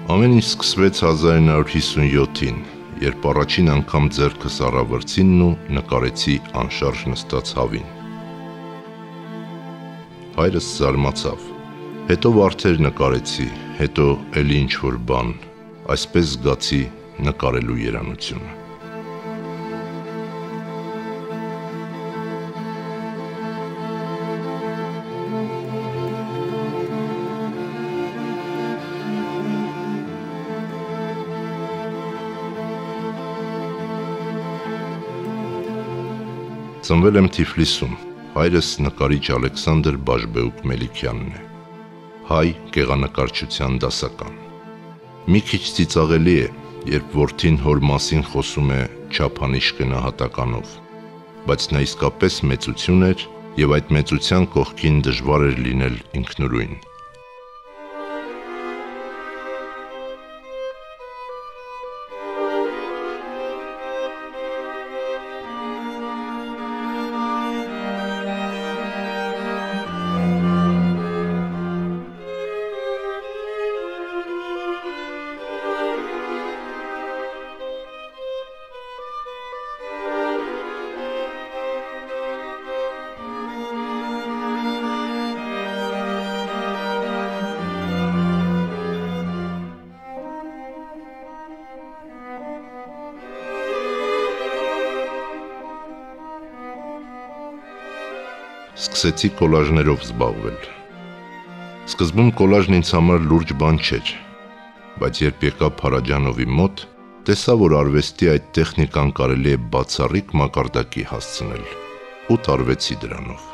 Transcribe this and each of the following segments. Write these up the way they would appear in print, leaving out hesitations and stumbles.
Ամեն ինչ սկսվեց 1957-ին, երբ առաջին անգամ ձեռքս առա վրձինն ու նկարեցի անշարժ նստած հավին։ Հայրս զարմացավ, հետո վարդեր նկարեցի, հետո էլի ինչ-որ բան, այսպես զգացի նկարելու երանությունը։ Ծնվել եմ Թիֆլիսում, հայրս նկարիչ Ալեքսանդր Բաժբեուկ Մելիքյանն է, հայ գեղանկարչության դասական։ Մի քիչ ծիծաղելի է, երբ որդին հոր մասին խոսում է չափանիշ գնահատականով, բայց նա իսկապես մեծություն էր և այդ մեծության կողքին դժվար էր լինել ինքնուրույն։ Սկսեցի կոլաժներով զբաղվել։ Սկզբում կոլաժն ինձ համար լուրջ բան չէր, բայց երբ եկա Փարաջանովի մոտ, տեսա, որ արվեստի այդ տեխնիկան կարելի է բացառիկ մակարդակի հասցնել ու տարվեցի դրանով։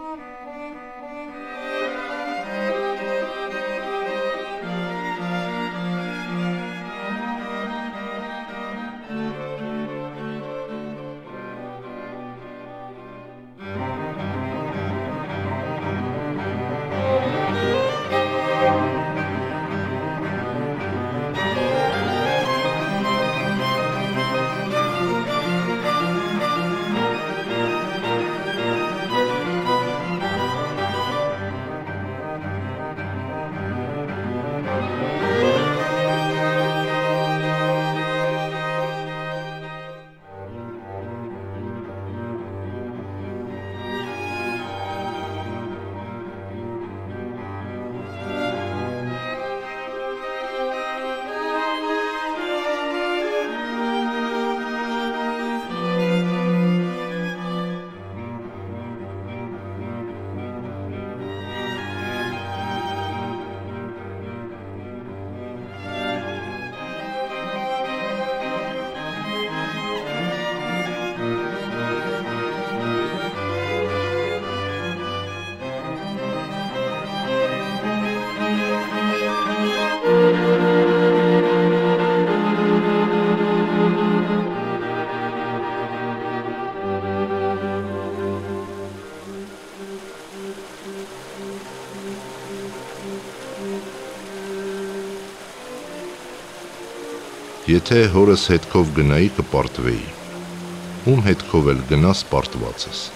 Եթե հորս հետքով գնայի կպարտվեի, ում հետքով էլ գնաս պարտված ես։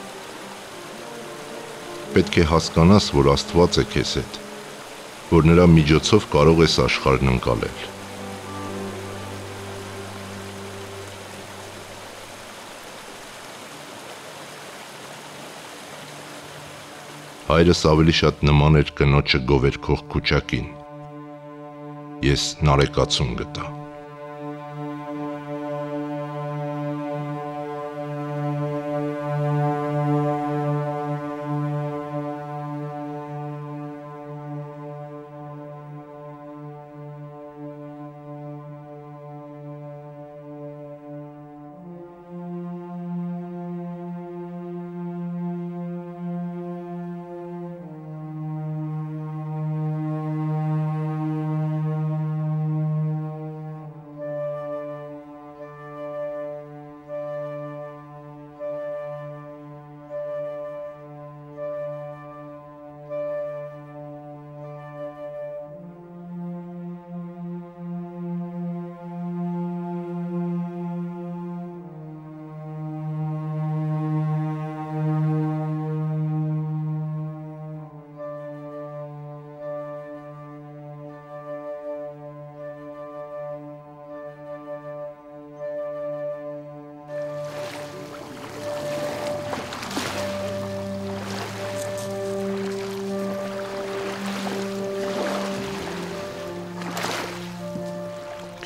Պետք է հասկանաս, որ Աստված է քեզ հետ, որ նրա միջոցով կարող ես աշխարհն ընկալել։ Հայրս ավելի շատ նման էր կնոջը գովերքող քուչակին։ Ես նարեկացում գտա։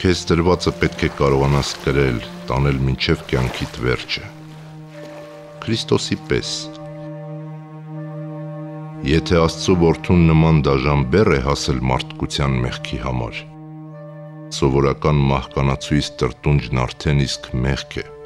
քեզ տրվածը պետք է կարողանաս կրել, տանել մինչև կյանքիդ վերջը։ Քրիստոսի պես։ Եթե Աստծո որդուն նման դաժան բեռ է հասել մարդկության մեղքի համար, սովորական մահկանացուից տրտունջն արդեն իսկ մեղք է։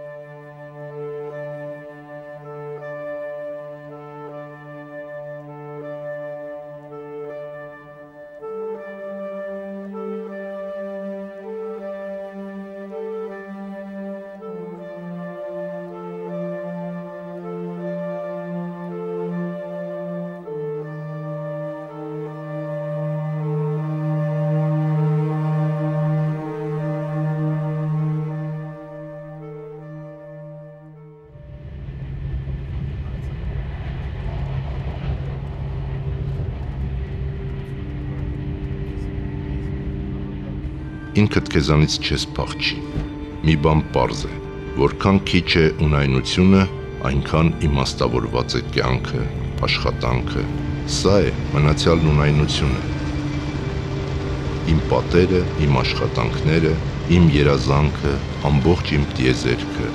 Ինքդ քեզանից չես փախչի։ Մի բան պարզ է, որքան քիչ է ունայնությունը, այնքան իմաստավորված է կյանքը, աշխատանքը։ Սա է մնացյալն ունայնությունը։ Իմ պատերը, իմ աշխատանքները, իմ երազանքը, ամբողջ իմ տիեզերքը։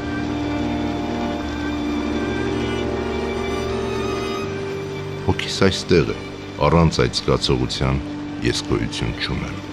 Հոգիս այստեղ է, առանց այդ զգացողության ես գոյություն չունեմ։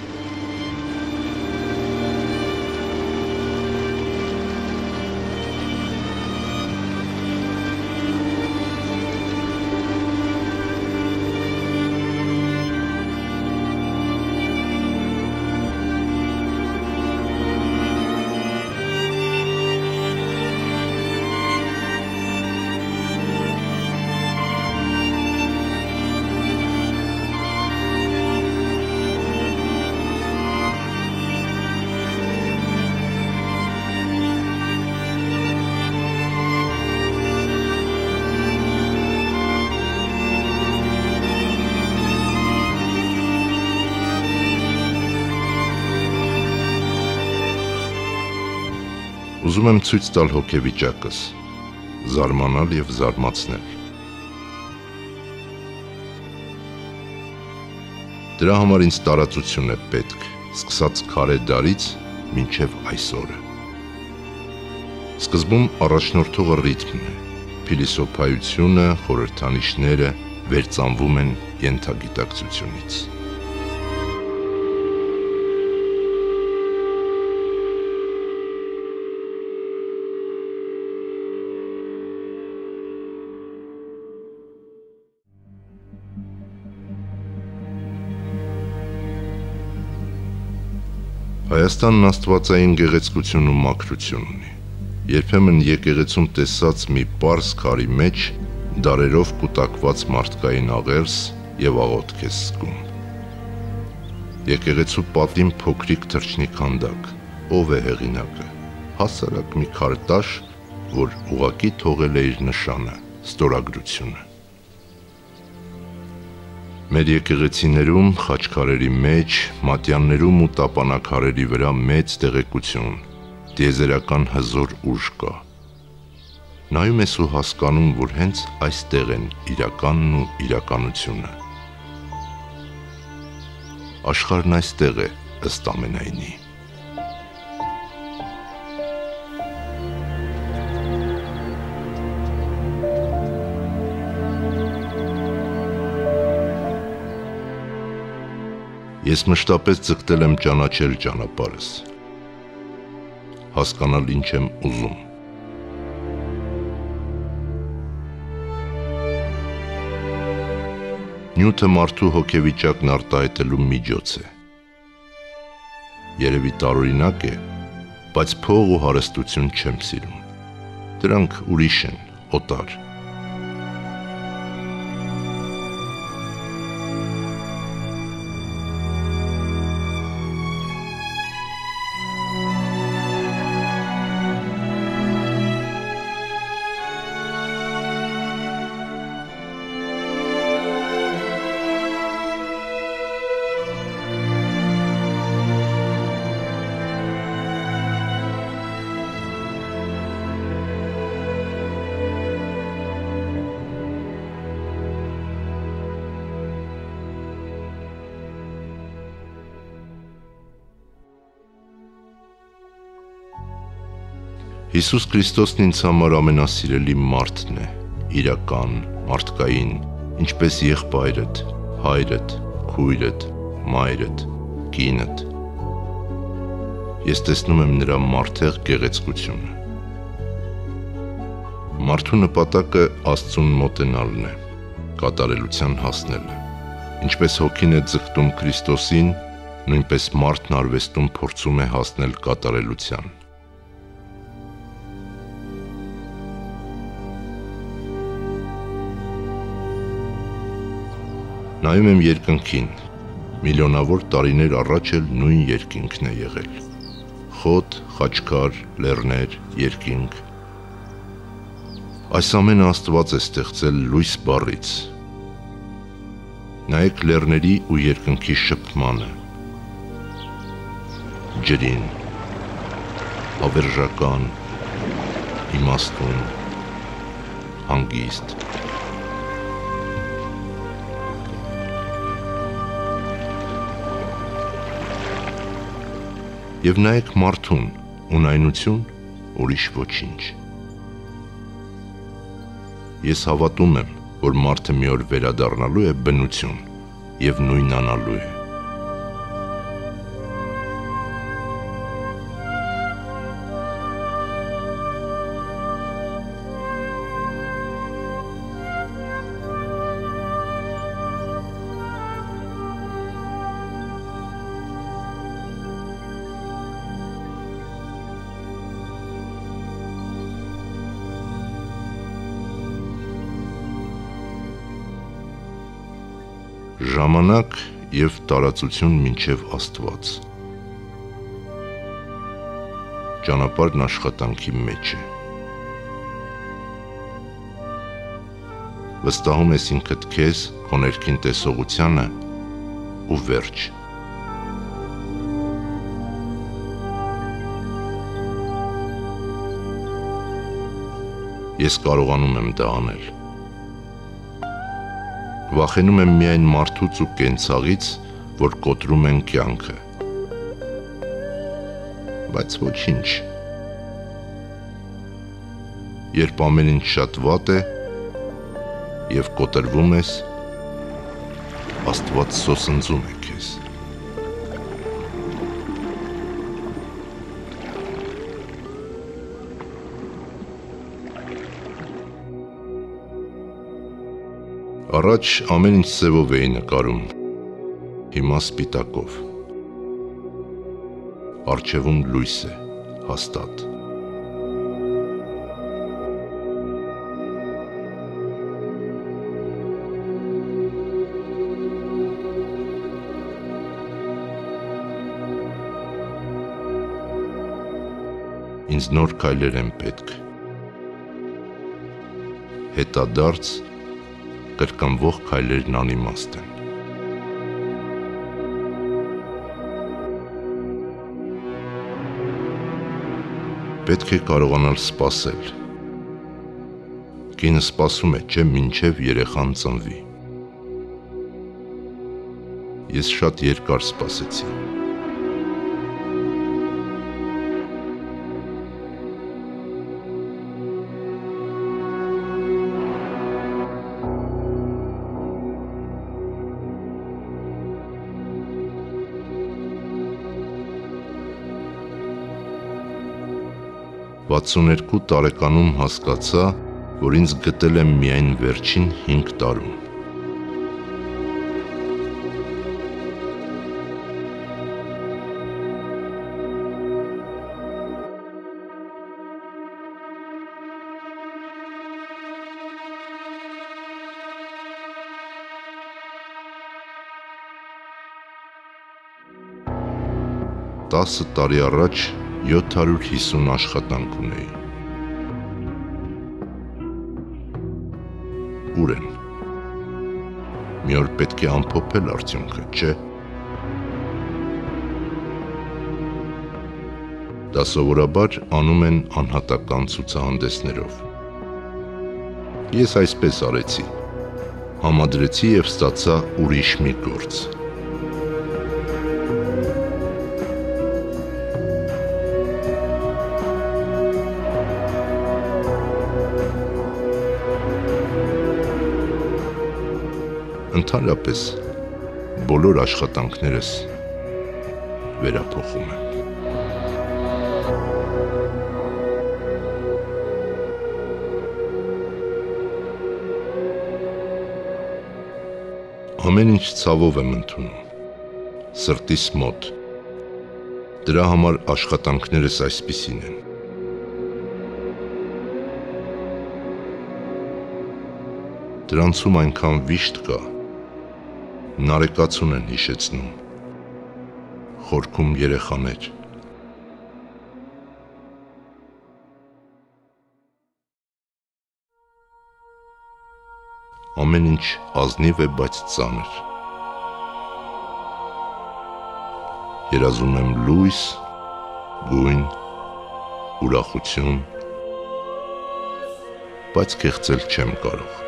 Ուզում եմ ցույց տալ հոգեվիճակս, զարմանալ և զարմացնել։ Դրա համար ինձ տարածություն է պետք, սկսած քարե դարից մինչև այսօրը։ Սկզբում առաջնորդողը ռիթմն է, փիլիսոփայությունը, խորհրդանիշները վերծանվում են ենթագիտակցությունից։ Հայաստանն աստվածային գեղեցկություն ու մաքրություն ունի։ Երբեմն եկեղեցում տեսած մի պարզ քարի մեջ դարերով կուտակված մարդկային աղերս և աղոթք ես զգում։ Եկեղեցու պատին փոքրիկ թռչնի քանդակ, ով է հեղինակը, հասարակ մի քարտաշ, որ ուղղակի թողել է իր նշանը, ստորագրությունը։ Մեր եկեղեցիներում, խաչքարերի մեջ, մատյաններում ու տապանաքարերի վրա մեծ տեղեկություն, տիեզերական հզոր ուժ կա։ Նայում ես ու հասկանում, որ հենց այստեղ են իրականն ու իրականությունը։ Աշխարհն այստեղ է, ըստ ամենայնի։ Ես մշտապես ձգտել եմ ճանաչել ճանապարհս, հասկանալ ինչ եմ ուզում։ Նյութը մարդու հոգեվիճակն արտահայտելու միջոց է։ Երևի տարօրինակ է, բայց փող ու հարստություն չեմ սիրում։ Դրանք ուրիշ են, օտար։ Հիսուս Քրիստոսն ինձ համար ամենասիրելի մարդն է, իրական, մարդկային, ինչպես եղբայրդ, հայրդ, քույրդ, մայրդ, կինդ։ Ես տեսնում եմ նրա մարդեղ գեղեցկությունը։ Մարդու նպատակը Աստծուն մոտենալն է, կատարելության հասնելը։ Ինչպես հոգին է ձգտում Քրիստոսին, նույնպես մարդն արվեստում փորձում է հասնել կատարելության։ Նայում եմ երկնքին, միլիոնավոր տարիներ առաջ էլ նույն երկինքն է եղել։ Խոտ, խաչքար, լեռներ, երկինք։ Այս ամենը Աստված է ստեղծել լույս բառից։ Նայեք լեռների ու երկնքի շփմանը, ջրին, հավերժական, իմաստուն, հանգիստ։ Եվ նայեք մարդուն, ունայնություն, ուրիշ ոչինչ։ Ես հավատում եմ, որ մարդը մի օր վերադառնալու է բնություն և նույնանալու է։ Ժամանակ և տարածություն մինչև Աստված։ Ճանապարհն աշխատանքի մեջ է։ Վստահում ես ինքդ քեզ, քո ներքին տեսողությանը ու վերջ։ Ես կարողանում եմ դա անել։ Վախենում եմ միայն մարդուց ու կենցաղից, որ կոտրում են կյանքը։ Բայց ոչինչ։ Երբ ամեն ինչ շատ վատ է և կոտրվում ես, Աստված սոսնձում է քեզ։ Առաջ ամեն ինչ սևով էի նկարում, հիմա սպիտակով։ Առջևում լույս է, հաստատ։ Ինձ նոր քայլեր են պետք։ Հետադարձ կրկնվող քայլերն անիմաստ են։ Պետք է կարողանալ սպասել։ Կինը սպասում է, չէ, մինչև երեխան ծնվի։ Ես շատ երկար սպասեցի։ Վաթսուներկու տարեկանում հասկացա, որ ինձ գտել եմ միայն վերջին 5 տարում։ Տասը տարի առաջ 750 աշխատանք ունեի։ Ուր են։ Մի օր պետք է ամփոփել արդյունքը, չէ՞։ Դա սովորաբար անում են անհատական ցուցահանդեսներով։ Ես այսպես արեցի։ Համադրեցի և ստացա ուրիշ մի գործ։ Ընդհանրապես բոլոր աշխատանքներս վերափոխում եմ։ Ամեն ինչ ցավով եմ ընդունում, սրտիս մոտ։ Դրա համար աշխատանքներս այսպիսին են։ Դրանցում այնքան վիշտ կա, նարեկացուն են հիշեցնում, խորքում երեխաներ։ Ամեն ինչ ազնիվ է, բայց ծանր։ Երազում եմ լույս, գույն, ուրախություն, բայց կեղծել չեմ կարող։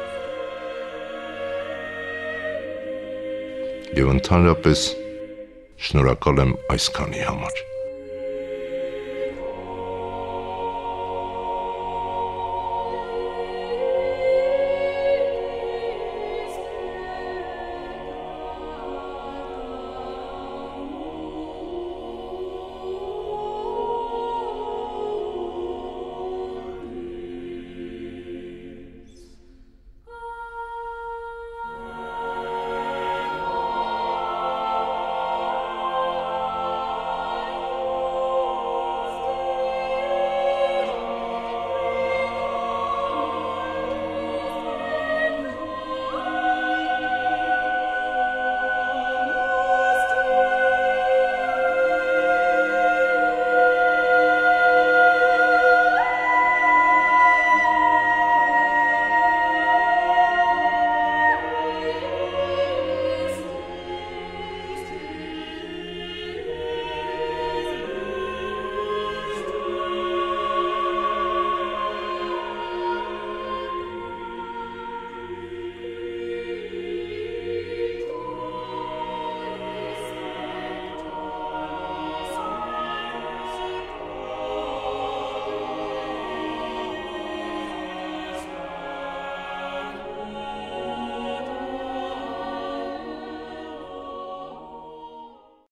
Եվ ընդհանրապես շնորհակալ եմ այսքանի համար։